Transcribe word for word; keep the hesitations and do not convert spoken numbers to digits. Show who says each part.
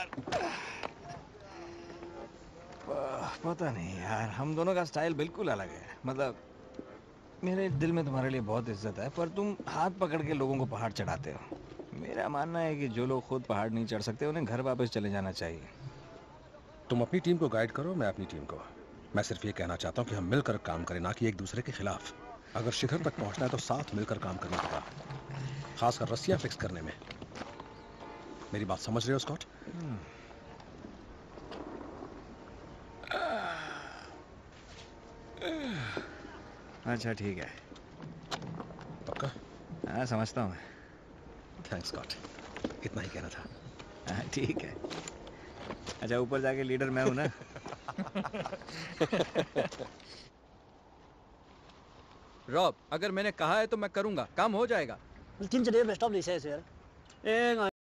Speaker 1: यार। पता नहीं यार, हम दोनों का स्टाइल बिल्कुल अलग है। मतलब मेरे दिल में तुम्हारे लिए बहुत इज्जत है, पर तुम हाथ पकड़ के लोगों को पहाड़ चढ़ाते हो। मेरा मानना है कि जो लोग खुद पहाड़ नहीं चढ़ सकते उन्हें घर वापस चले जाना चाहिए।
Speaker 2: तुम अपनी टीम को गाइड करो, मैं अपनी टीम को। मैं सिर्फ ये कहना चाहता हूँ कि हम मिलकर काम करें, ना कि एक दूसरे के खिलाफ। अगर शिखर तक पहुंचना है तो साथ मिलकर काम करना होगा, खासकर रस्सियां फिक्स करने में। मेरी बात समझ रहे हो स्कॉट?
Speaker 1: अच्छा ठीक है।
Speaker 2: पक्का?
Speaker 1: हाँ समझता हूँ मैं।
Speaker 2: थैंक्स स्कॉट, इतना ही कहना था।
Speaker 1: हाँ ठीक है। अच्छा ऊपर जाके लीडर मैं हूँ ना।
Speaker 3: रॉब, अगर मैंने कहा है तो मैं करूंगा, काम हो जाएगा।
Speaker 4: Il tinge det bästa av Lisa, ser.